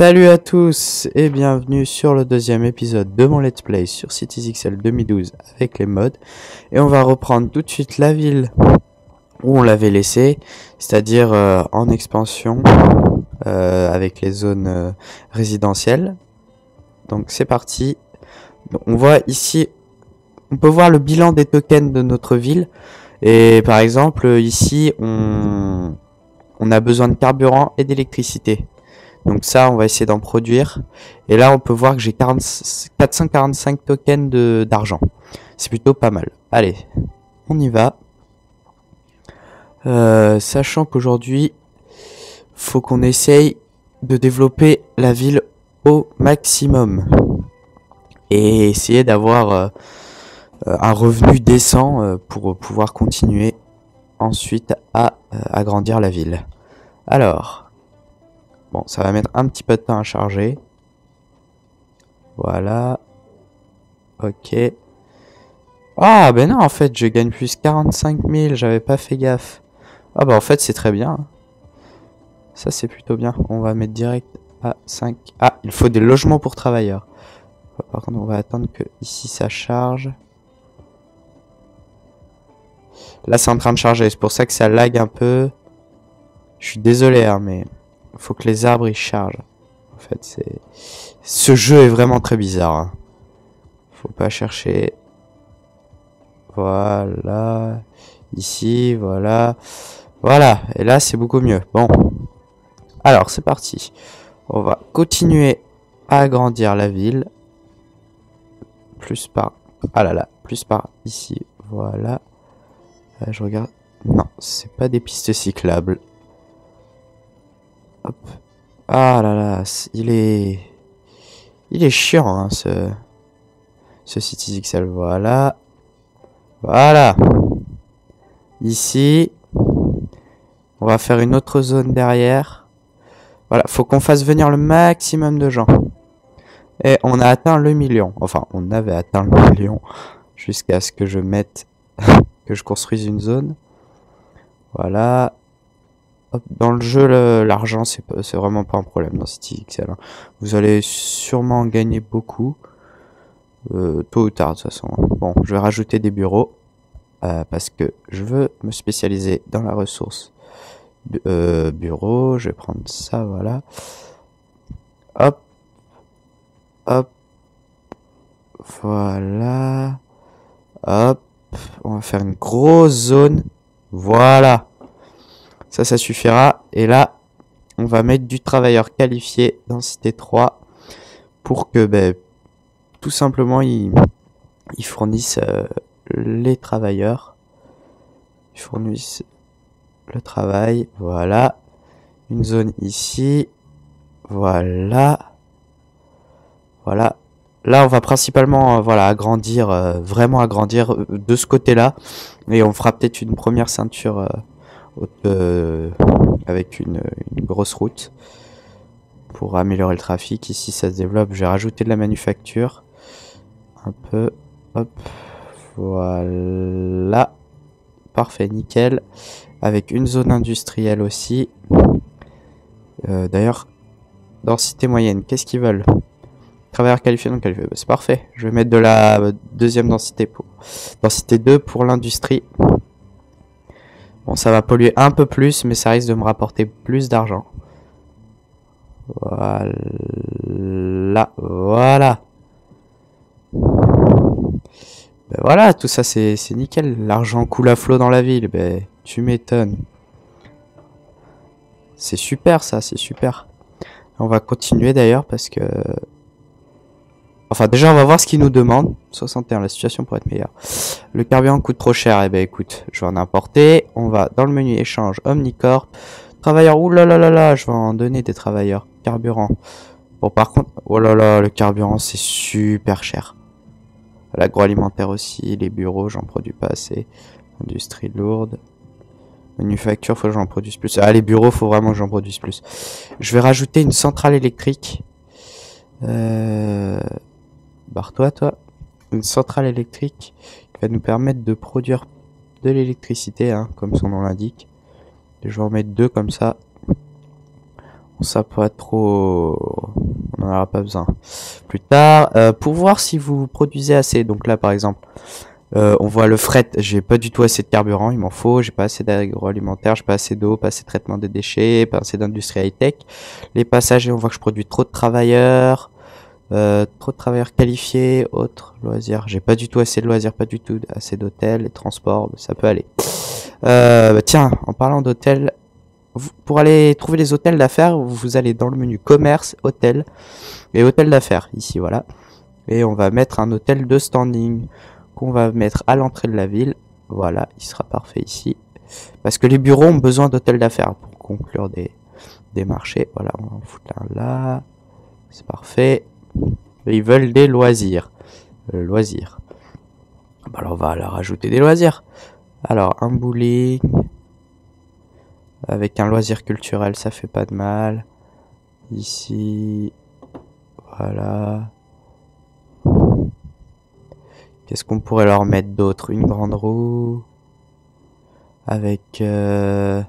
Salut à tous et bienvenue sur le deuxième épisode de mon Let's Play sur CitiesXL 2012 avec les mods. Et on va reprendre tout de suite la ville où on l'avait laissée, c'est-à-dire en expansion avec les zones résidentielles. Donc c'est parti. Donc, on voit ici, on peut voir le bilan des tokens de notre ville. Et par exemple ici on a besoin de carburant et d'électricité. Donc ça, on va essayer d'en produire. Et là, on peut voir que j'ai 445 tokens d'argent. C'est plutôt pas mal. Allez, on y va. Sachant qu'aujourd'hui, faut qu'on essaye de développer la ville au maximum. Et essayer d'avoir un revenu décent pour pouvoir continuer ensuite à agrandir la ville. Alors... Bon, ça va mettre un petit peu de temps à charger. Voilà. Ok. Ah, ben non, en fait, je gagne plus 45 000. J'avais pas fait gaffe. Ah, bah en fait, c'est très bien. Ça, c'est plutôt bien. On va mettre direct à 5. Ah, il faut des logements pour travailleurs. Par contre, on va attendre que ici, ça charge. Là, c'est en train de charger. C'est pour ça que ça lag un peu. Je suis désolé, hein, mais... faut que les arbres ils chargent. En fait, ce jeu est vraiment très bizarre. Hein. Faut pas chercher. Voilà. Ici, voilà. Voilà. Et là, c'est beaucoup mieux. Bon. Alors, c'est parti. On va continuer à agrandir la ville. Plus par... Ah là là. Plus par ici. Voilà. Là, je regarde. Non, c'est pas des pistes cyclables. Hop. Ah là là, il est chiant, hein, ce CitiesXL. Voilà. Voilà. Ici, on va faire une autre zone derrière. Voilà, faut qu'on fasse venir le maximum de gens. Et on a atteint le million. Enfin, on avait atteint le million jusqu'à ce que je mette, que je construise une zone. Voilà. Hop, dans le jeu, l'argent, c'est vraiment pas un problème dans CitiesXL. Hein. Vous allez sûrement gagner beaucoup. Tôt ou tard, de toute façon. Bon, je vais rajouter des bureaux. Parce que je veux me spécialiser dans la ressource bureau. Je vais prendre ça, voilà. Hop. Hop. Voilà. Hop. On va faire une grosse zone. Voilà. Ça suffira. Et là, on va mettre du travailleur qualifié, densité 3, pour que, ben, tout simplement, ils fournissent les travailleurs. Ils fournissent le travail. Voilà. Une zone ici. Voilà. Voilà. Là, on va principalement, voilà, agrandir, vraiment agrandir de ce côté-là. Et on fera peut-être une première ceinture avec une grosse route pour améliorer le trafic. Ici ça se développe, je vais rajouter de la manufacture un peu, hop, voilà, parfait, nickel, avec une zone industrielle aussi. D'ailleurs, densité moyenne, qu'est-ce qu'ils veulent? Travailleurs qualifiés, non qualifiés, bah, c'est parfait. Je vais mettre de la deuxième densité pour densité 2 pour l'industrie. Bon, ça va polluer un peu plus, mais ça risque de me rapporter plus d'argent. Voilà. Voilà. Ben voilà, tout ça c'est nickel. L'argent coule à flot dans la ville. Ben, tu m'étonnes. C'est super ça, c'est super. On va continuer d'ailleurs parce que... Enfin déjà on va voir ce qu'ils nous demandent. 61, la situation pourrait être meilleure. Le carburant coûte trop cher. Eh ben écoute, je vais en importer. On va dans le menu échange Omnicorp. Travailleurs, oulalalala, je vais en donner des travailleurs. Carburant. Bon par contre, oh là là, le carburant c'est super cher. L'agroalimentaire aussi, les bureaux, j'en produis pas assez. Industrie lourde. Manufacture, faut que j'en produise plus. Ah, les bureaux, faut vraiment que j'en produise plus. Je vais rajouter une centrale électrique. Barre-toi, toi. Une centrale électrique qui va nous permettre de produire de l'électricité, hein, comme son nom l'indique. Je vais en mettre deux comme ça. ça pas trop... On n'en aura pas besoin plus tard. Pour voir si vous produisez assez. Donc là, par exemple, on voit le fret. J'ai pas du tout assez de carburant. Il m'en faut. J'ai pas assez d'agroalimentaire. J'ai pas assez d'eau. Pas assez de traitement des déchets. Pas assez d'industrie high-tech. Les passagers, on voit que je produis trop de travailleurs. Trop de travailleurs qualifiés. Autres loisirs. J'ai pas du tout assez de loisirs. Pas du tout assez d'hôtels. Les transports, ça peut aller. Tiens, en parlant d'hôtels... Pour aller trouver les hôtels d'affaires, vous allez dans le menu commerce, hôtel et hôtel d'affaires, ici voilà. Et on va mettre un hôtel de standing qu'on va mettre à l'entrée de la ville. Voilà, il sera parfait ici. Parce que les bureaux ont besoin d'hôtels d'affaires pour conclure des marchés. Voilà, on va en foutre un là. C'est parfait. Et ils veulent des loisirs. Loisirs. Alors on va leur rajouter des loisirs. Alors, un bowling... Avec un loisir culturel, ça fait pas de mal. Ici, voilà. Qu'est-ce qu'on pourrait leur mettre d'autre? Une grande roue. Avec une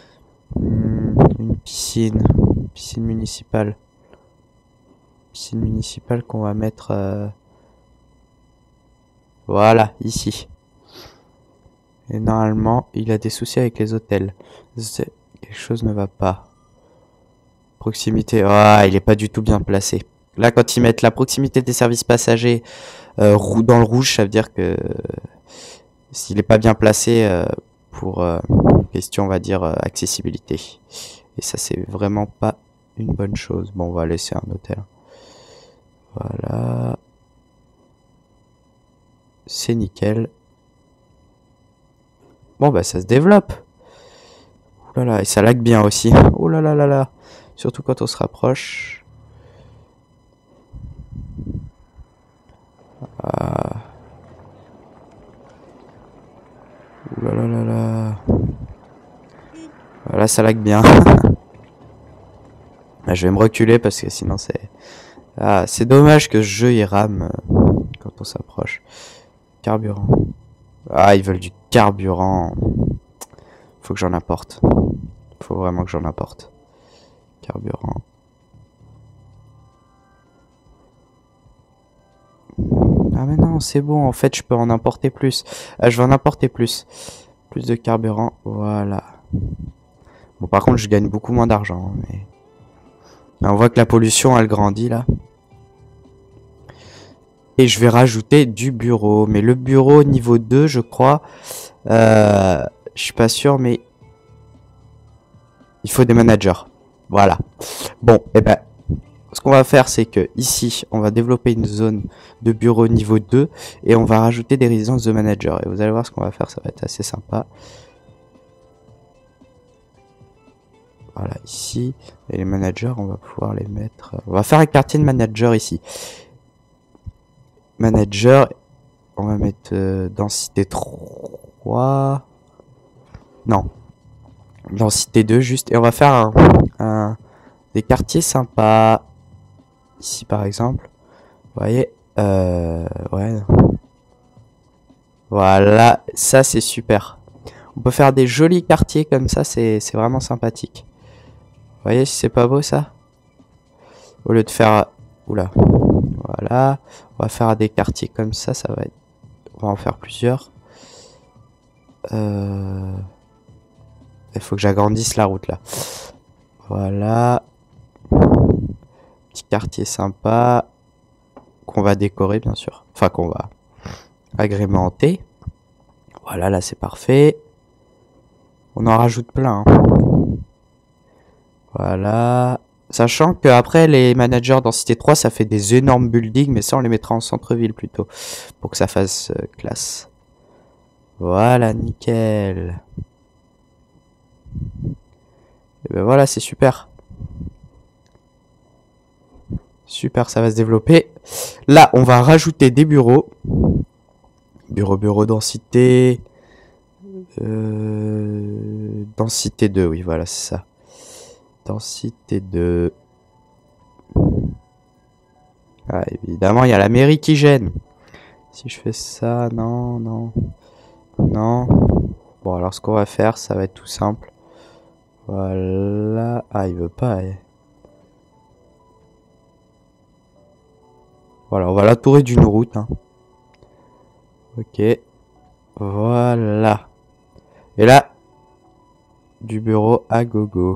piscine. Piscine municipale. Piscine municipale qu'on va mettre... Voilà, ici. Et normalement, il a des soucis avec les hôtels. Quelque chose ne va pas. Proximité. Ah, il est pas du tout bien placé. Là, quand ils mettent la proximité des services passagers dans le rouge, ça veut dire que s'il est pas bien placé pour question, on va dire, accessibilité. Et ça, c'est vraiment pas une bonne chose. Bon, on va laisser un hôtel. Voilà. C'est nickel. Bon, bah, ça se développe. Ouh là là, et ça lag bien aussi. Oh là là là là. Surtout quand on se rapproche. Ah. Ouh là là là là. Voilà, ça lag bien. Là, je vais me reculer parce que sinon c'est... Ah, c'est dommage que ce jeu il rame quand on s'approche. Carburant. Ah, ils veulent du carburant. Faut que j'en apporte. Faut vraiment que j'en apporte. Carburant. Ah mais non, c'est bon, en fait je peux en importer plus. Je vais en importer plus. Plus de carburant, voilà. Bon, par contre je gagne beaucoup moins d'argent. Mais... Là, on voit que la pollution elle grandit là. Et je vais rajouter du bureau. Mais le bureau niveau 2 je crois. Je suis pas sûr mais... Il faut des managers. Voilà. Bon, et ben... Ce qu'on va faire, c'est que ici, on va développer une zone de bureau niveau 2 et on va rajouter des résidences de managers. Et vous allez voir ce qu'on va faire, ça va être assez sympa. Voilà, ici. Et les managers, on va pouvoir les mettre... On va faire un quartier de manager ici. Manager, on va mettre densité 3. Non. Densité 2 juste. Et on va faire des quartiers sympas. Ici par exemple, vous voyez, ouais, voilà, ça c'est super. On peut faire des jolis quartiers comme ça, c'est vraiment sympathique. Vous voyez si c'est pas beau ça? Au lieu de faire, oula, voilà, on va faire des quartiers comme ça va être, on va en faire plusieurs. Il faut que j'agrandisse la route là. Voilà. Petit quartier sympa. Qu'on va décorer bien sûr. Enfin qu'on va agrémenter. Voilà, là c'est parfait. On en rajoute plein. Hein. Voilà. Sachant que après les managers densité 3 ça fait des énormes buildings. Mais ça on les mettra en centre-ville plutôt. Pour que ça fasse classe. Voilà, nickel. Et ben voilà, c'est super. Super, ça va se développer. Là, on va rajouter des bureaux. Bureau, densité. Densité 2, oui, voilà, c'est ça. Densité 2. Ah, évidemment, il y a la mairie qui gêne. Si je fais ça, non, non. Non. Bon, alors ce qu'on va faire, ça va être tout simple. Voilà. Ah, il veut pas. Voilà, on va l'entourer d'une route. Hein. Ok. Voilà. Et là, du bureau à gogo.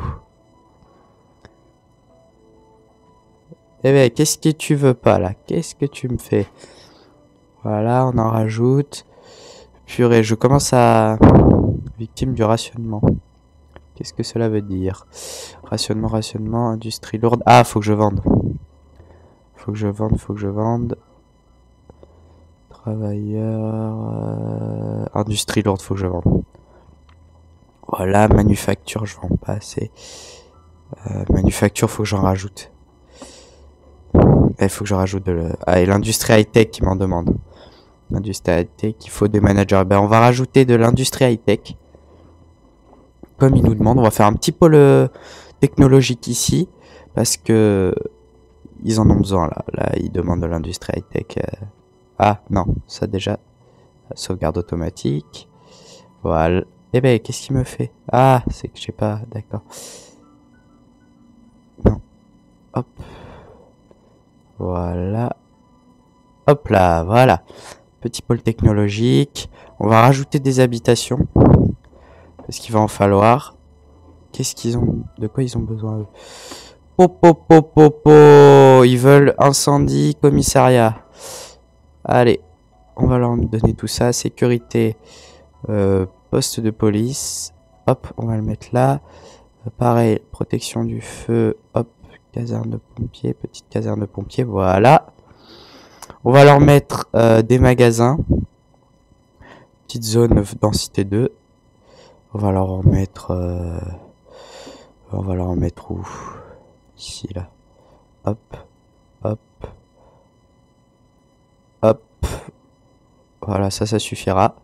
Eh ben, qu'est-ce que tu veux pas là? Qu'est-ce que tu me fais? Voilà, on en rajoute. Purée, je commence à... Victime du rationnement. Qu'est-ce que cela veut dire? Rationnement, industrie lourde. Ah, faut que je vende. Faut que je vende. Travailleur... Industrie lourde, faut que je vende. Voilà, manufacture, je vends pas assez. Manufacture, faut que j'en rajoute. Il faut que je rajoute de le... Ah, et l'industrie high-tech qui m'en demande. L'industrie high-tech, il faut des managers. Ben, on va rajouter de l'industrie high-tech. Comme il nous demande, on va faire un petit pôle technologique ici. Parce que... Ils en ont besoin, là. Là, ils demandent de l'industrie high-tech. Ah, non, ça déjà. Sauvegarde automatique. Voilà. Eh ben, qu'est-ce qu'il me fait? Ah, c'est que j'ai pas... D'accord. Non. Hop. Voilà. Hop là, voilà. Petit pôle technologique. On va rajouter des habitations. Parce qu'il va en falloir. Qu'est-ce qu'ils ont... De quoi ils ont besoin, eux? Ils veulent incendie, commissariat. Allez. On va leur donner tout ça. Sécurité. Poste de police. Hop, on va le mettre là. Pareil, protection du feu. Hop, caserne de pompiers. Petite caserne de pompiers. Voilà. On va leur mettre des magasins. Petite zone densité 2. On va leur en mettre... on va leur en mettre où? Ici, là. Hop. Hop. Hop. Voilà, ça suffira.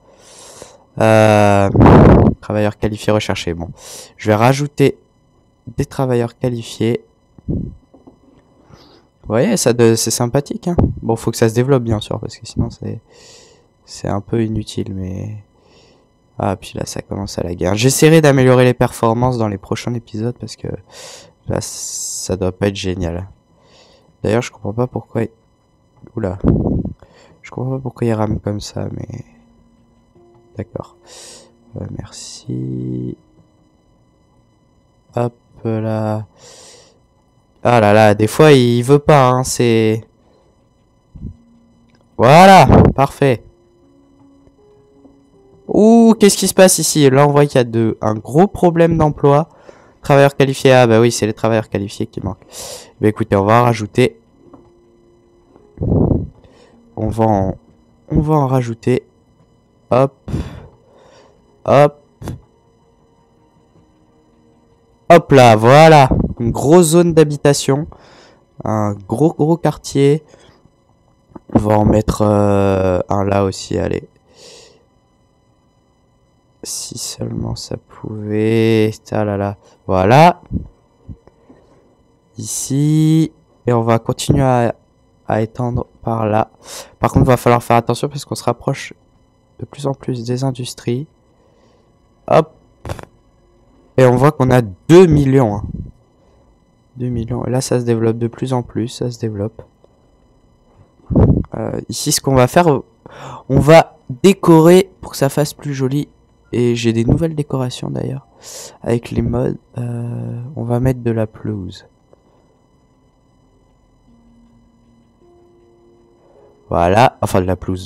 Travailleurs qualifiés recherchés. Bon. Je vais rajouter des travailleurs qualifiés. Vous voyez, c'est sympathique. Hein. Bon, faut que ça se développe, bien sûr, parce que sinon, c'est un peu inutile, mais... Ah, puis là, ça commence à la guerre. J'essaierai d'améliorer les performances dans les prochains épisodes, parce que là, ça doit pas être génial. D'ailleurs, je comprends pas pourquoi... Oula. Je comprends pas pourquoi il rame comme ça, mais... D'accord. Merci. Hop là. Ah là là, des fois, il veut pas, hein, c'est... Voilà, parfait. Ouh, qu'est-ce qui se passe ici? Là, on voit qu'il y a un gros problème d'emploi. Travailleurs qualifiés. Ah bah oui, c'est les travailleurs qualifiés qui manquent. Bah écoutez, on va en rajouter. On va en rajouter. Hop. Hop. Hop là, voilà. Une grosse zone d'habitation. Un gros quartier. On va en mettre un là aussi, allez. Si seulement ça pouvait... Ah là là. Voilà. Ici. Et on va continuer à étendre par là. Par contre, il va falloir faire attention parce qu'on se rapproche de plus en plus des industries. Hop. Et on voit qu'on a 2 millions. Hein. 2 millions. Et là, ça se développe de plus en plus. Ça se développe. Ici, ce qu'on va faire, on va décorer pour que ça fasse plus joli. Et j'ai des nouvelles décorations d'ailleurs. Avec les modes, on va mettre de la pelouse. Voilà. Enfin, de la pelouse,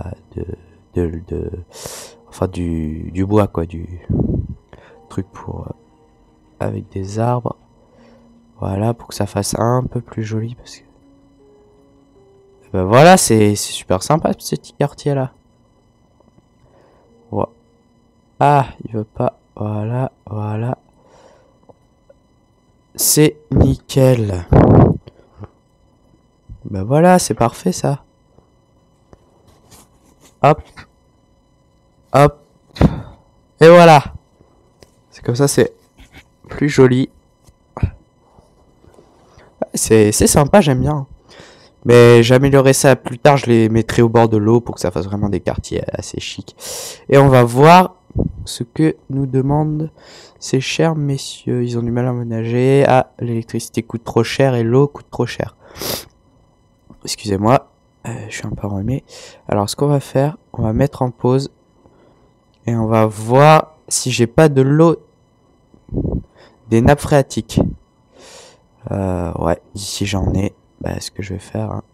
enfin, du bois, quoi. Du truc pour... avec des arbres. Voilà, pour que ça fasse un peu plus joli. Parce que... Ben voilà, c'est super sympa ce petit quartier là. Ouais. Ah, il veut pas. Voilà, voilà. C'est nickel. Ben voilà, c'est parfait ça. Hop. Hop. Et voilà. C'est comme ça, c'est plus joli. C'est sympa, j'aime bien. Mais j'améliorerai ça plus tard, je les mettrai au bord de l'eau pour que ça fasse vraiment des quartiers assez chics. Et on va voir ce que nous demandent ces chers messieurs. Ils ont du mal à ménager. Ah, l'électricité coûte trop cher et l'eau coûte trop cher. Excusez-moi, Je suis un peu enrhumé. Alors, ce qu'on va faire, on va mettre en pause. Et on va voir si j'ai pas de l'eau des nappes phréatiques. Ouais, ici j'en ai. Bah, ce que je vais faire... Hein.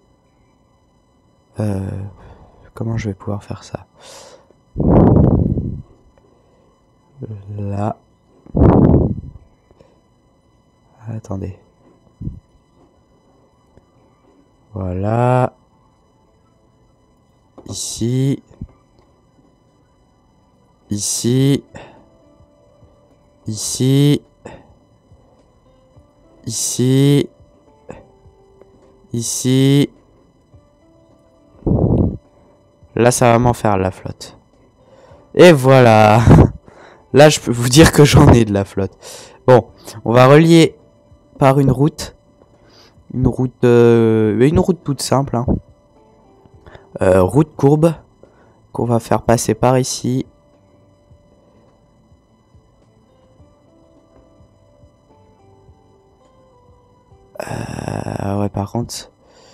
Comment je vais pouvoir faire ça? Là. Attendez. Voilà. Ici. Ici. Ici. Ici. Ici. Là, ça va m'en faire la flotte. Et voilà. Là, je peux vous dire que j'en ai de la flotte. Bon, on va relier par une route. Une route toute simple. Hein. Route courbe. Qu'on va faire passer par ici. Ouais, par contre...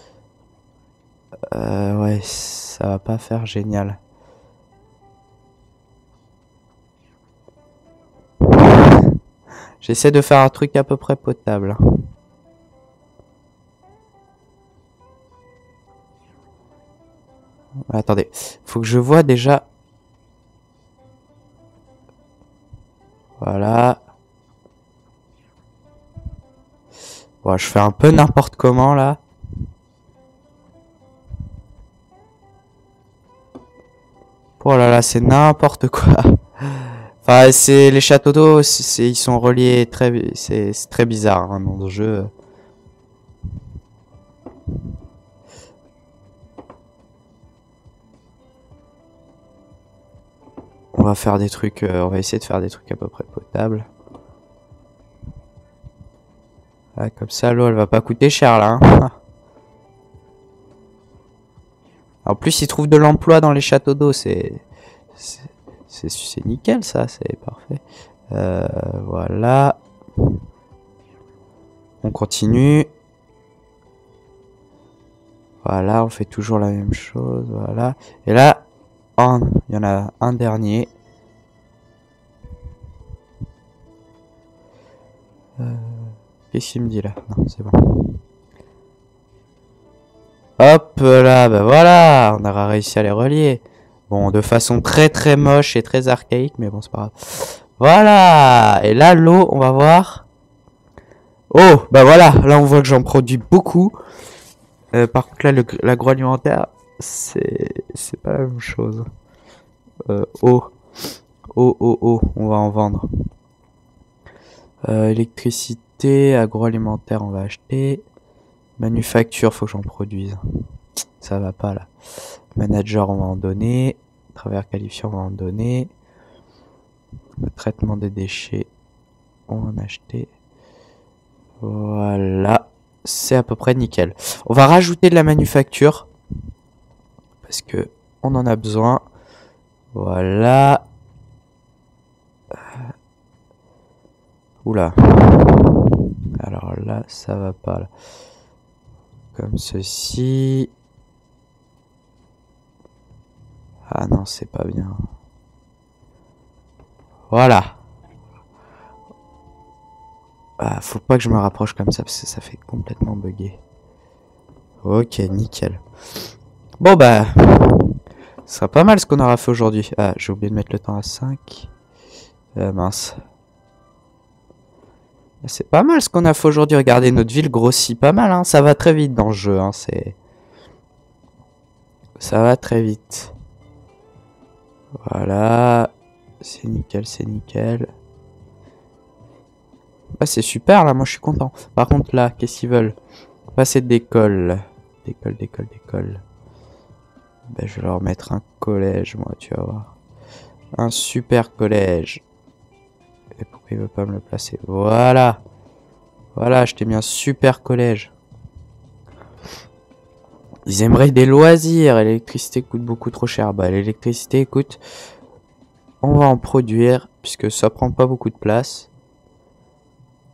ouais, ça va pas faire génial. J'essaie de faire un truc à peu près potable. Attendez, faut que je vois déjà. Voilà. Bon, je fais un peu n'importe comment là. Oh là là, c'est n'importe quoi. Enfin, c'est les châteaux d'eau, ils sont reliés c'est très bizarre hein, dans le jeu. On va faire des trucs, on va essayer de faire des trucs à peu près potables. Ah, comme ça, l'eau, elle va pas coûter cher là. Hein. En plus, ils trouvent de l'emploi dans les châteaux d'eau, c'est nickel ça, c'est parfait. Voilà. On continue. Voilà, on fait toujours la même chose, voilà. Et là, il y en a un dernier. Qu'est-ce qu'il me dit là? Non, c'est bon. Hop là, bah voilà, on aura réussi à les relier. Bon, de façon très très moche et très archaïque, mais bon, c'est pas grave. Voilà, et là, l'eau, on va voir. Oh, bah voilà, là on voit que j'en produis beaucoup. Par contre, là, l'agroalimentaire, c'est pas la même chose. Eau, on va en vendre. Électricité, agroalimentaire, on va acheter. Manufacture, faut que j'en produise. Ça va pas là. Manager, on va en donner. Travailleur qualifié, on va en donner. Le traitement des déchets, on va en acheter. Voilà. C'est à peu près nickel. On va rajouter de la manufacture. Parce que on en a besoin. Voilà. Oula. Alors là, ça va pas là. Comme ceci. Ah non, c'est pas bien. Voilà. Ah, faut pas que je me rapproche comme ça parce que ça fait complètement bugger. Ok, nickel. Bon bah, ce sera pas mal ce qu'on aura fait aujourd'hui. Ah, j'ai oublié de mettre le temps à 5. Mince. C'est pas mal ce qu'on a fait aujourd'hui. Regardez, notre ville grossit pas mal. Hein. Ça va très vite dans le jeu. Hein. Ça va très vite. Voilà. C'est nickel, c'est nickel. Bah, c'est super là, moi je suis content. Par contre là, qu'est-ce qu'ils veulent? Passer d'école. D'école. Ben, je vais leur mettre un collège, moi, tu vas voir. Un super collège. Et pourquoi il veut pas me le placer? Voilà. Voilà, je t'ai mis un super collège. Ils aimeraient des loisirs. L'électricité coûte beaucoup trop cher. Bah, l'électricité, écoute, on va en produire, puisque ça prend pas beaucoup de place.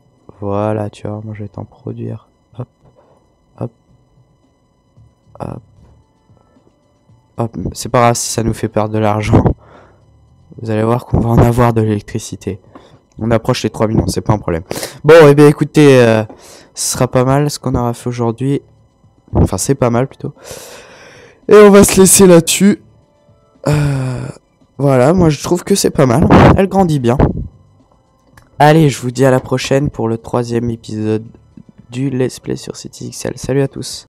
Voilà, tu vois, moi je vais t'en produire. Hop. Hop. Hop. hop, c'est pas grave si ça nous fait perdre de l'argent. Vous allez voir qu'on va en avoir de l'électricité. On approche les 3 millions, c'est pas un problème. Bon, et bien écoutez, ce sera pas mal ce qu'on aura fait aujourd'hui. Enfin, c'est pas mal plutôt. Et on va se laisser là-dessus. Voilà, moi je trouve que c'est pas mal. Elle grandit bien. Allez, je vous dis à la prochaine pour le 3e épisode du Let's Play sur CityXL. Salut à tous.